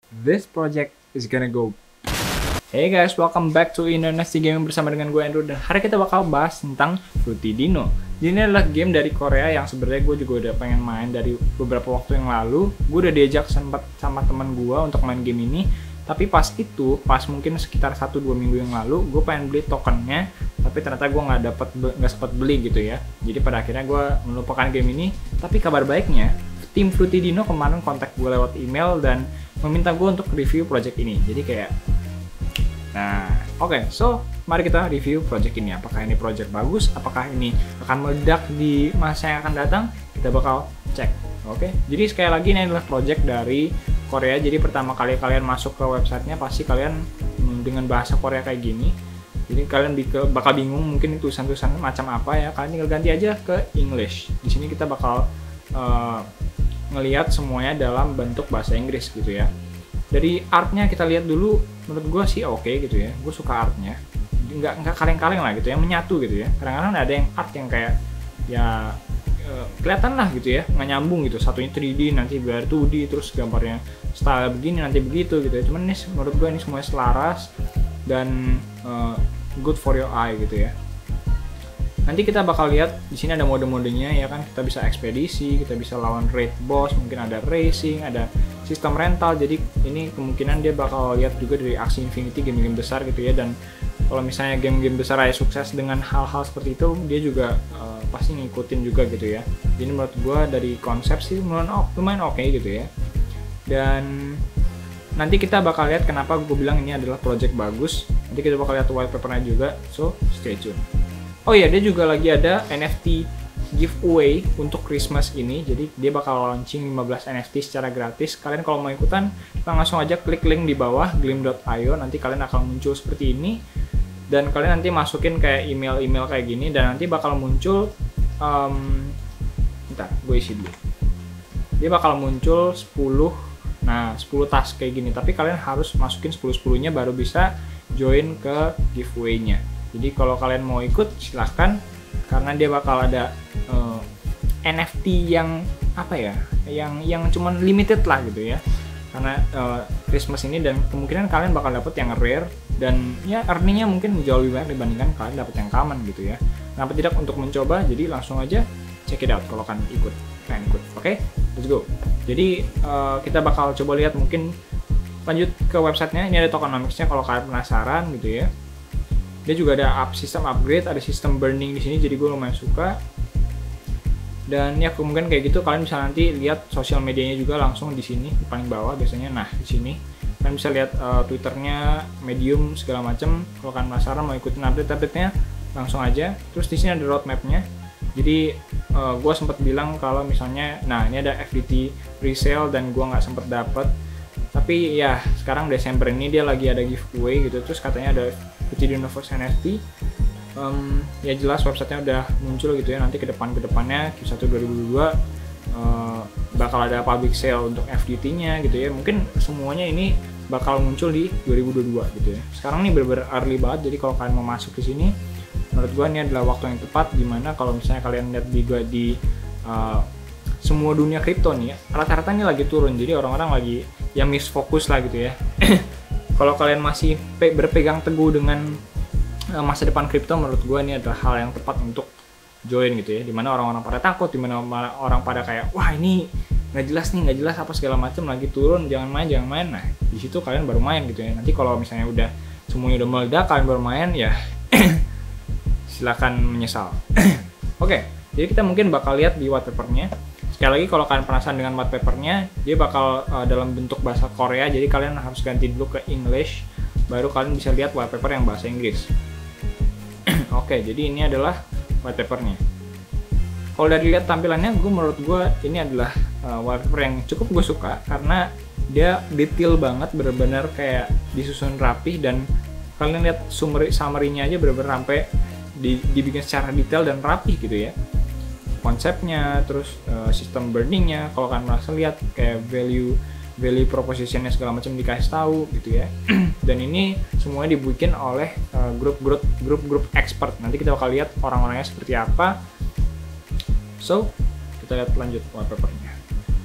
this project is gonna go. Hey guys, welcome back to Indonesia Gaming bersama dengan gue Andrew, dan hari kita bakal bahas tentang Fruity Dino. Jadi ini adalah game dari Korea yang sebenarnya gue juga udah pengen main dari beberapa waktu yang lalu. Gue udah diajak sempat sama teman gue untuk main game ini, tapi pas mungkin sekitar 1-2 minggu yang lalu, gue pengen beli tokennya, tapi ternyata gue nggak sempat beli gitu ya. Jadi pada akhirnya gue melupakan game ini. Tapi kabar baiknya, tim Fruity Dino kemarin kontak gue lewat email dan meminta gue untuk review project ini. Jadi kayak, nah, oke, so mari kita review project ini. Apakah ini project bagus? Apakah ini akan meledak di masa yang akan datang? Kita bakal cek. Oke, jadi sekali lagi ini adalah project dari Korea. Jadi pertama kali kalian masuk ke websitenya pasti kalian dengan bahasa Korea kayak gini. Jadi kalian bakal bingung mungkin tulisan-tulisan macam apa ya. Kalian tinggal ganti aja ke English. Di sini kita bakal ngelihat semuanya dalam bentuk bahasa Inggris gitu ya. Dari artnya kita lihat dulu, menurut gue sih oke gitu ya. Gue suka artnya, nggak kaleng-kaleng lah gitu ya, menyatu gitu ya. Kadang-kadang ada yang art yang kayak ya kelihatan lah gitu ya, nggak nyambung gitu. Satunya 3D, nanti biar 2D, terus gambarnya style begini, nanti begitu gitu ya. Cuman ini menurut gue ini semuanya selaras dan good for your eye gitu ya. Nanti kita bakal lihat di sini ada mode-modenya ya kan, kita bisa ekspedisi, kita bisa lawan raid boss, mungkin ada racing, ada sistem rental. Jadi ini kemungkinan dia bakal lihat juga dari Axie Infinity, game-game besar gitu ya. Dan kalau misalnya game-game besar aja sukses dengan hal-hal seperti itu, dia juga pasti ngikutin juga gitu ya. Jadi menurut gua dari konsep sih lumayan oke gitu ya. Dan nanti kita bakal lihat kenapa gue bilang ini adalah project bagus. Nanti kita bakal lihat white papernya juga, so stay tune. Oh iya, dia juga lagi ada NFT giveaway untuk Christmas ini. Jadi dia bakal launching 15 NFT secara gratis. Kalian kalau mau ikutan, langsung aja klik link di bawah glim.io. Nanti kalian akan muncul seperti ini. Dan kalian nanti masukin kayak email-email kayak gini, dan nanti bakal muncul bentar, gue isi dulu. Dia bakal muncul 10 task kayak gini. Tapi kalian harus masukin 10-10-nya baru bisa join ke giveaway-nya. Jadi kalau kalian mau ikut silahkan, karena dia bakal ada NFT yang apa ya, yang cuman limited lah gitu ya. Karena Christmas ini, dan kemungkinan kalian bakal dapet yang rare, dan ya earningnya mungkin jauh lebih banyak dibandingkan kalian dapet yang common gitu ya. Kenapa tidak untuk mencoba? Jadi langsung aja check it out kalau kalian ikut. Oke, let's go. Jadi kita bakal coba lihat, mungkin lanjut ke websitenya. Ini ada tokenomics-nya kalau kalian penasaran gitu ya. Dia juga ada sistem upgrade, ada sistem burning di sini, jadi gue lumayan suka. Dan ya kemungkinan kayak gitu kalian bisa nanti lihat sosial medianya juga langsung di sini di paling bawah biasanya. Nah di sini kalian bisa lihat Twitternya, Medium segala macam. Kalau kalian penasaran mau ikutin update-nya langsung aja. Terus di sini ada roadmap-nya. Jadi gue sempat bilang kalau misalnya, nah ini ada FDT resale dan gue nggak sempat dapet. Tapi ya sekarang Desember ini dia lagi ada giveaway gitu. Terus katanya ada Fruity Dino NFT. Ya jelas websitenya udah muncul gitu ya. Nanti kedepannya Q1 2022 bakal ada public sale untuk FDT-nya gitu ya. Mungkin semuanya ini bakal muncul di 2022 gitu ya. Sekarang ini bener-bener early banget. Jadi kalau kalian mau masuk ke sini, menurut gua ini adalah waktu yang tepat. Dimana kalau misalnya kalian lihat di semua dunia kripto nih ya, rata-rata ini lagi turun. Jadi orang-orang lagi ya misfokus lah gitu ya. Kalau kalian masih berpegang teguh dengan masa depan kripto, menurut gue ini adalah hal yang tepat untuk join gitu ya. Dimana orang-orang pada takut, dimana orang pada kayak, wah ini nggak jelas apa segala macam, lagi turun, jangan main. Nah di situ kalian baru main gitu ya. Nanti kalau misalnya udah semuanya udah meledak, kalian baru main ya silakan menyesal. Oke, jadi kita mungkin bakal lihat di white papernya. Sekali lagi kalau kalian penasaran dengan white papernya, dia bakal dalam bentuk bahasa Korea, jadi kalian harus ganti dulu ke English, baru kalian bisa lihat white paper yang bahasa Inggris. Oke, jadi ini adalah white papernya. Kalau dari lihat tampilannya, menurut gue ini adalah white paper yang cukup gue suka, karena dia detail banget, bener-bener kayak disusun rapih, dan kalian lihat summary-nya aja bener-bener sampai dibikin secara detail dan rapih gitu ya. Konsepnya, terus sistem burningnya, kalau kalian merasa lihat kayak value propositionnya segala macam dikasih tahu gitu ya. Dan ini semuanya dibikin oleh grup expert. Nanti kita bakal lihat orang-orangnya seperti apa. So kita lihat lanjut wallpapernya.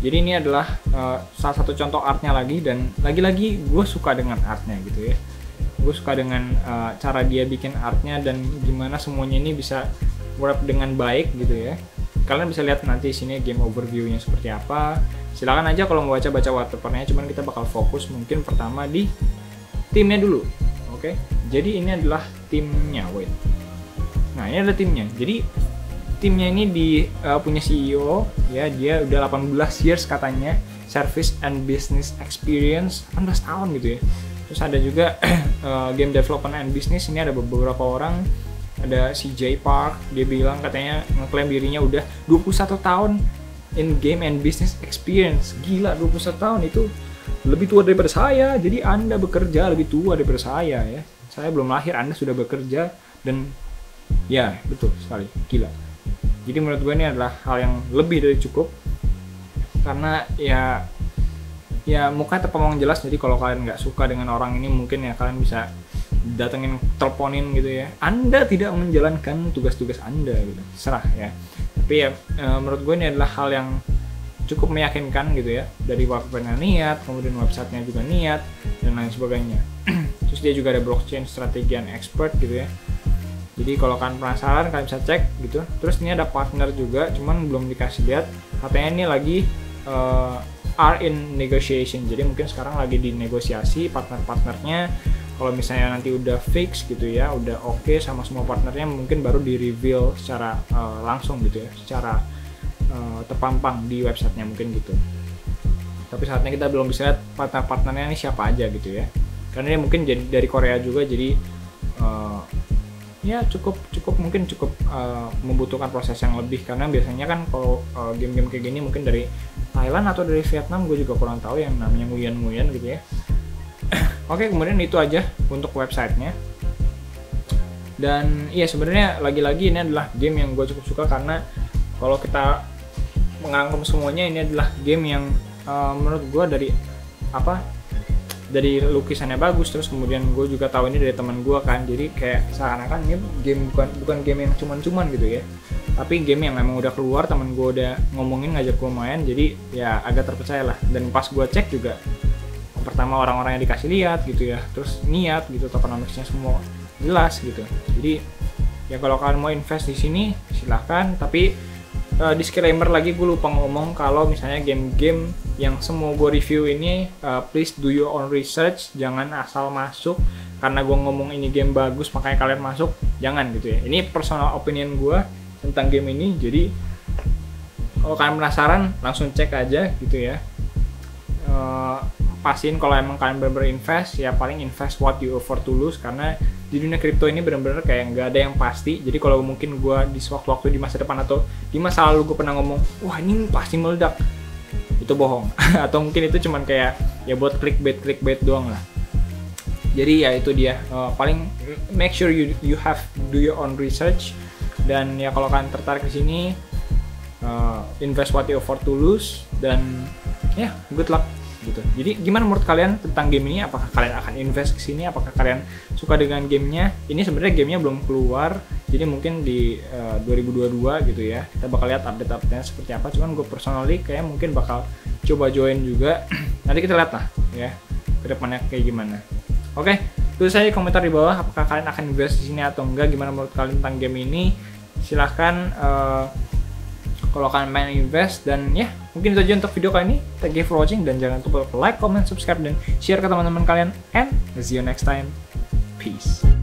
Jadi ini adalah salah satu contoh artnya lagi, dan lagi-lagi gue suka dengan artnya gitu ya. Gue suka dengan cara dia bikin artnya dan gimana semuanya ini bisa wrap dengan baik gitu ya. Kalian bisa lihat nanti sini game overview-nya seperti apa. Silakan aja kalau mau baca white paper-nya, cuman kita bakal fokus mungkin pertama di timnya dulu. Oke. Jadi ini adalah timnya, Nah, ini adalah timnya. Jadi timnya ini punya CEO ya, dia udah 18 years katanya, service and business experience, 18 tahun gitu ya. Terus ada juga game development and business, ini ada beberapa orang. Ada CJ Park, dia bilang katanya ngeklaim dirinya udah 21 tahun in game and business experience. Gila, 21 tahun itu lebih tua daripada saya. Jadi Anda bekerja lebih tua daripada saya ya. Saya belum lahir, Anda sudah bekerja, dan ya betul sekali, gila. Jadi menurut gue ini adalah hal yang lebih dari cukup, karena ya mukanya terpomong jelas. Jadi kalau kalian nggak suka dengan orang ini, mungkin ya kalian bisa datengin, teleponin gitu ya. Anda tidak menjalankan tugas-tugas Anda gitu, serah ya. Tapi ya menurut gue ini adalah hal yang cukup meyakinkan gitu ya, dari websitenya niat, kemudian websitenya juga niat, dan lain sebagainya. Terus dia juga ada blockchain strategi and expert gitu ya. Jadi kalau kalian penasaran, kalian bisa cek gitu. Terus ini ada partner juga, cuman belum dikasih lihat. Katanya ini lagi are in negotiation. Jadi mungkin sekarang lagi dinegosiasi partner-partnernya. Kalau misalnya nanti udah fix gitu ya, udah oke sama semua partnernya, mungkin baru di reveal secara langsung gitu ya, secara terpampang di websitenya mungkin gitu. Tapi saatnya kita belum bisa lihat partner-partnernya ini siapa aja gitu ya, karena dia mungkin jadi dari Korea juga, jadi ya cukup membutuhkan proses yang lebih, karena biasanya kan kalau game-game kayak gini mungkin dari Thailand atau dari Vietnam, gue juga kurang tahu, yang namanya Nguyen gitu ya. Oke, kemudian itu aja untuk websitenya. Dan iya, sebenarnya lagi-lagi ini adalah game yang gue cukup suka, karena kalau kita menganggap semuanya, ini adalah game yang menurut gue dari lukisannya bagus. Terus kemudian gue juga tahu ini dari teman gue kan, jadi kayak seakan-akan ini game bukan game yang cuman-cuman gitu ya, tapi game yang memang udah keluar, teman gue udah ngomongin, ngajak gue main, jadi ya agak terpercaya lah. Dan pas gue cek juga, pertama orang-orang yang dikasih lihat gitu ya, terus niat gitu, tokenomicsnya semua jelas gitu. Jadi ya kalau kalian mau invest di sini silahkan, tapi disclaimer lagi, gue lupa ngomong kalau misalnya game-game yang semua gue review ini please do your own research, jangan asal masuk karena gue ngomong ini game bagus makanya kalian masuk, jangan gitu ya. Ini personal opinion gue tentang game ini, jadi kalau kalian penasaran langsung cek aja gitu ya. Pastiin kalau emang kalian bener-bener invest, ya paling invest what you afford to lose, karena di dunia kripto ini bener-bener kayak nggak ada yang pasti. Jadi kalau mungkin gue di waktu-waktu di masa depan atau di masa lalu gue pernah ngomong, wah ini pasti meledak, itu bohong. Atau mungkin itu cuman kayak ya buat clickbait doang lah. Jadi ya itu dia, paling make sure you have do your own research. Dan ya kalau kalian tertarik di sini, invest what you afford to lose, dan ya good luck gitu. Jadi gimana menurut kalian tentang game ini? Apakah kalian akan invest ke sini? Apakah kalian suka dengan gamenya? Ini sebenarnya gamenya belum keluar, jadi mungkin di 2022 gitu ya. Kita bakal lihat update-nya seperti apa. Cuman gue personally kayak mungkin bakal coba join juga. Nanti kita lihat lah ya ke depannya kayak gimana. Oke, tulis aja komentar di bawah apakah kalian akan invest di sini atau enggak. Gimana menurut kalian tentang game ini? Silahkan kalau kalian main invest. Dan ya mungkin itu aja untuk video kali ini. Thank you for watching, dan jangan lupa like, comment, subscribe, dan share ke teman-teman kalian, and see you next time. Peace.